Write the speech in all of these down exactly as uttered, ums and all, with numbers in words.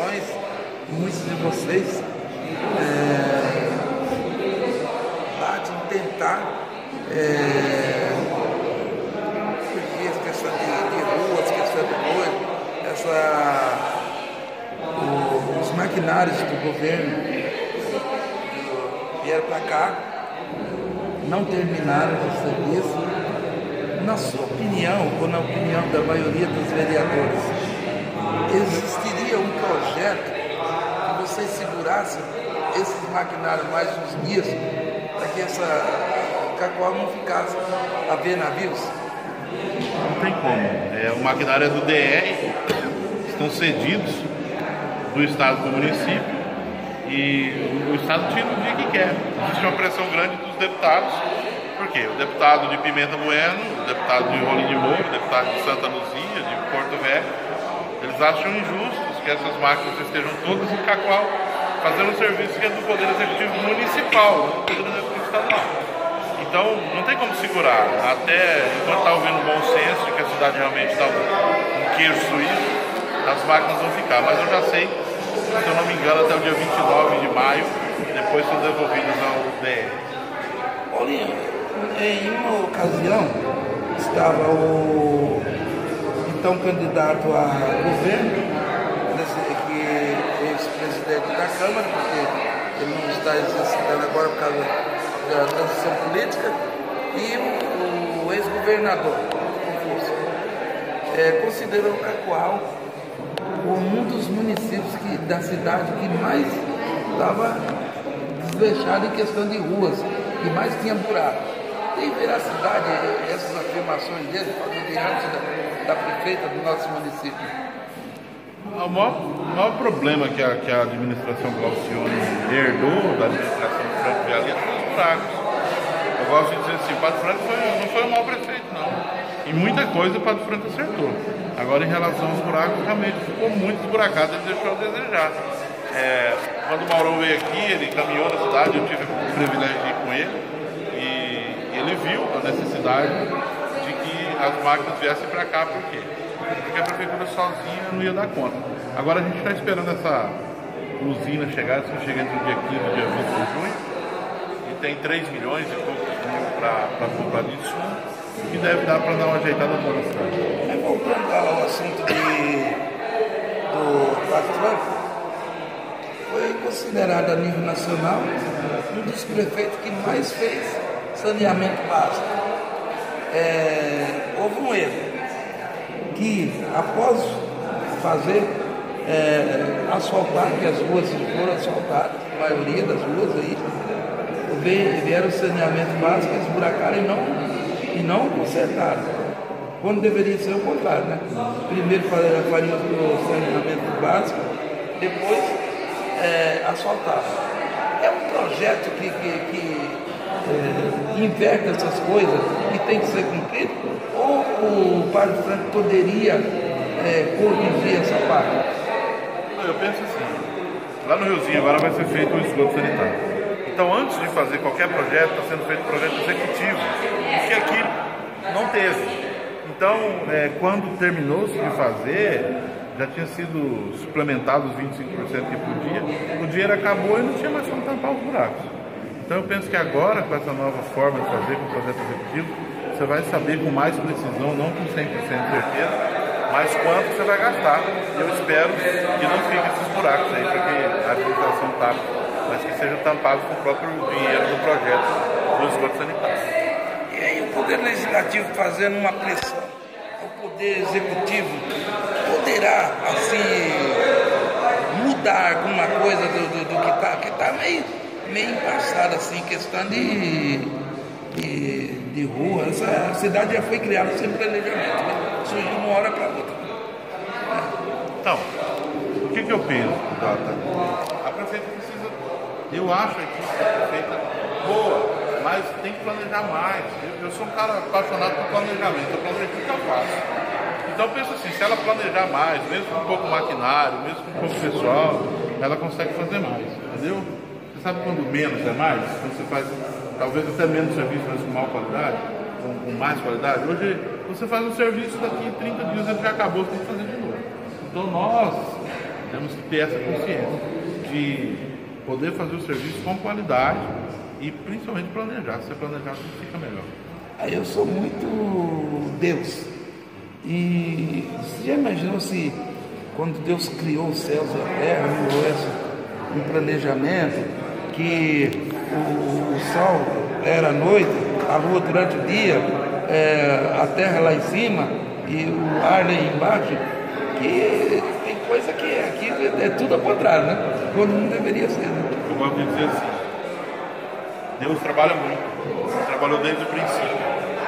informações, muitos de vocês é, batem tentar, é, porque a questão de, de ruas, questão de coisa, essa, o, os maquinários do governo vieram para cá, não terminaram o serviço. Na sua opinião, ou na opinião da maioria dos vereadores, existiria um projeto que vocês segurassem esses maquinários mais uns dias para que essa Cacoal não ficasse a ver navios? Não tem como. É, o maquinário é do D R, estão cedidos do Estado do município e o Estado tira o dia que quer. Existe uma pressão grande dos deputados. Por quê? O deputado de Pimenta Bueno, o deputado de Rolim de Moura, o deputado de Santa Luzia, de Porto Velho, eles acham injustos que essas máquinas estejam todas em Cacoal, fazendo um serviço que é do Poder Executivo Municipal, não do Poder Executivo Estadual. Então, não tem como segurar. Até enquanto está ouvindo bom senso de que a cidade realmente está um, um queijo suíço, as máquinas vão ficar. Mas eu já sei, se eu não me engano, até o dia vinte e nove de maio, depois são devolvidas ao D R. Paulinho, em uma ocasião, estava o então candidato a governo, que é ex-presidente da Câmara, porque ele não está exercitando agora por causa da transição política, e o, o ex-governador, Confúcio, é, considerou o Cacoal como um dos municípios que, da cidade que mais estava desleixado em questão de ruas, que mais tinha buraco. Tem veracidade essas afirmações dele, falando diante da, da prefeita do nosso município? O maior, o maior problema que a, que a administração Glaucione herdou da administração do Franco Vialli são os buracos. Eu gosto de dizer assim, o Pato Franco foi, não foi um mau prefeito, não. Em muita coisa o Pato Franco acertou. Agora, em relação aos buracos, realmente ficou muito esburacado, ele deixou a desejar. É, quando o Maurão veio aqui, ele caminhou na cidade, eu tive o privilégio de ir com ele. Ele viu a necessidade de que as máquinas viessem para cá, por quê? Porque a prefeitura sozinha não ia dar conta. Agora a gente está esperando essa usina chegar, isso chega entre o dia quinze e o dia vinte de junho, e tem três milhões e poucos para comprar disso, que deve dar para dar uma ajeitada boa na cidade. Mas voltando ao assunto de, do Pato Franco, foi considerado a nível nacional um dos prefeitos que mais fez saneamento básico. É, houve um erro que, após fazer é, asfaltar, que as ruas foram asfaltadas, a maioria das ruas aí, vieram o saneamento básico, esburacaram e não, e não consertaram. Quando deveria ser o contrário, né? Primeiro fariam o saneamento básico, depois é, asfaltar. É um projeto que, que, que É, inverte essas coisas e tem que ser cumprido, ou o Padre Franco poderia é, corrigir essa parte? Eu penso assim, lá no Riozinho agora vai ser feito um esgoto sanitário. Então, antes de fazer qualquer projeto, está sendo feito um projeto executivo, que aqui não teve. Então, é, quando terminou-se de fazer, já tinha sido suplementado os vinte e cinco por cento que podia, o dinheiro acabou e não tinha mais como tampar os buracos. Então eu penso que agora, com essa nova forma de fazer, com o projeto executivo, você vai saber com mais precisão, não com cem por cento de certeza, mas quanto você vai gastar. E eu espero que não fique esses buracos aí, para que a administração tape, mas que seja tampado com o próprio dinheiro do projeto do esgoto sanitário. E aí o Poder Legislativo fazendo uma pressão, o Poder Executivo poderá, assim, mudar alguma coisa do, do, do que está que tá meio... meio embaçada, assim, questão de, de, de rua. Essa cidade já foi criada sem planejamento, né? Surgiu de uma hora para outra. Então, o que, que eu penso, Data? A prefeita precisa, eu acho que a prefeita boa, mas tem que planejar mais. Eu, eu sou um cara apaixonado por planejamento, eu planejo tudo que eu faço. Então eu penso assim, se ela planejar mais, mesmo com pouco maquinário, mesmo com pouco pessoal, ela consegue fazer mais, entendeu? Você sabe quando menos é mais? Quando você faz talvez até menos serviço, mas com maior qualidade, com, com mais qualidade. Hoje você faz um serviço, daqui trinta dias ele já acabou, você tem que fazer de novo. Então nós, Temos que ter essa consciência de poder fazer o serviço com qualidade e principalmente planejar. Se você planejar, tudo fica melhor. Aí eu sou muito Deus. E você já imaginou se quando Deus criou os céus e a terra, um planejamento que o, o sol era à noite, a lua durante o dia, é, a terra lá em cima e o ar lá embaixo, que tem coisa que aqui é, é tudo ao contrário, né? Quando não deveria ser, né? Eu gosto de dizer assim, Deus trabalha muito, trabalhou desde o princípio.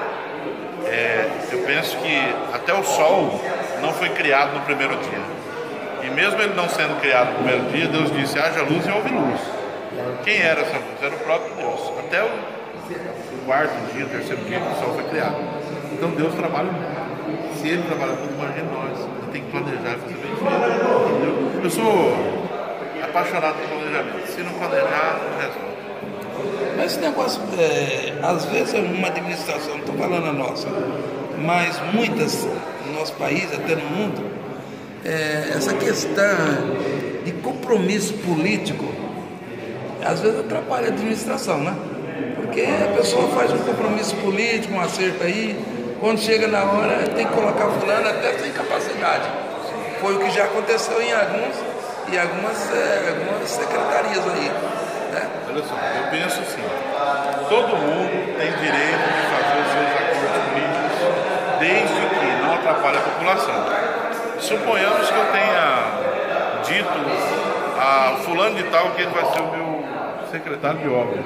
É, eu penso que até o sol não foi criado no primeiro dia. E mesmo ele não sendo criado no primeiro dia, Deus disse, haja luz e houve luz. Quem era essa luz? Era o próprio Deus. Até o, o quarto dia, o terceiro dia, que o sol foi criado. Então Deus trabalha muito. Se ele trabalha muito, imagina nós. Ele tem que planejar, fazer bem feito. Eu sou apaixonado por planejamento. Se não planejar, não resolve. Mas esse negócio, é, às vezes é uma administração, não estou falando a nossa, mas muitas no nosso país, até no mundo, é, essa questão de compromisso político, às vezes atrapalha a administração, né? Porque a pessoa faz um compromisso político, um acerto aí, quando chega na hora tem que colocar fulano até sem capacidade. Foi o que já aconteceu em alguns e algumas, é, algumas secretarias aí. Né? Olha só, eu penso assim, todo mundo tem direito de fazer os seus acordos políticos desde que não atrapalhe a população. Suponhamos que eu tenha dito a fulano de tal que ele vai ser o meu secretário de obras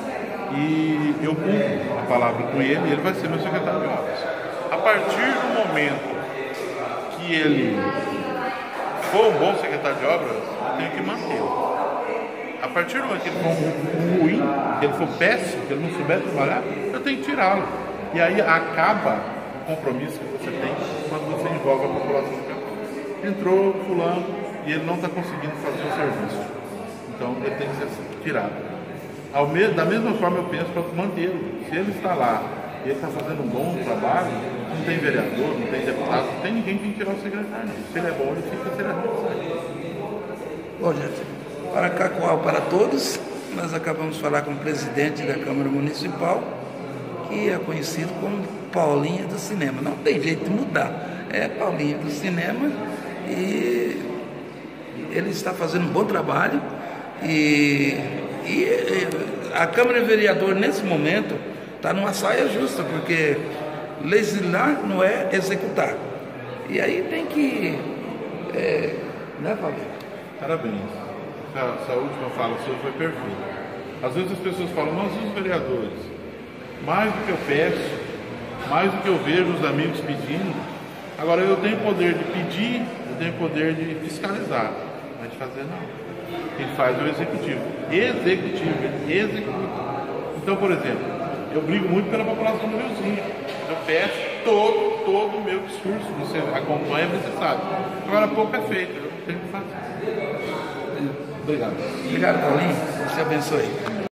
e eu cumpro a palavra com ele e ele vai ser meu secretário de obras. A partir do momento que ele for um bom secretário de obras, eu tenho que mantê-lo. A partir do momento que ele for um ruim, que ele for péssimo, que ele não souber trabalhar, eu tenho que tirá-lo. E aí acaba o compromisso que você tem quando você envolve a população do campo. Entrou fulano e ele não está conseguindo fazer o serviço. Então ele tem que ser tirado. Ao mesmo, da mesma forma eu penso para mantê-lo. Se ele está lá e ele está fazendo um bom trabalho, não tem vereador, não tem deputado, não tem ninguém que tem que tirar o secretário. Se ele é bom, ele fica, se ele é ruim, ele sai. Bom, gente. Para Cacoal, para todos, nós acabamos de falar com o presidente da Câmara Municipal, que é conhecido como Paulinha do Cinema. Não tem jeito de mudar, é Paulinha do Cinema e ele está fazendo um bom trabalho e, e a Câmara de Vereador nesse momento está numa saia justa, porque legislar não é executar. E aí tem que... É, né, Fábio? Parabéns. Essa, essa última fala sua foi perfeita. Às vezes as pessoas falam, mas os vereadores, mais do que eu peço, mais do que eu vejo os amigos pedindo, agora eu tenho poder de pedir, eu tenho poder de fiscalizar, mas de fazer não. Quem faz é o executivo. Executivo, ele executa. Então, por exemplo, eu brigo muito pela população do Riozinho. Eu peço todo, todo o meu discurso, você acompanha, você sabe. Agora pouco é feito, eu não tenho que fazer. Obrigado. Obrigado, Paulinho. Deus te abençoe.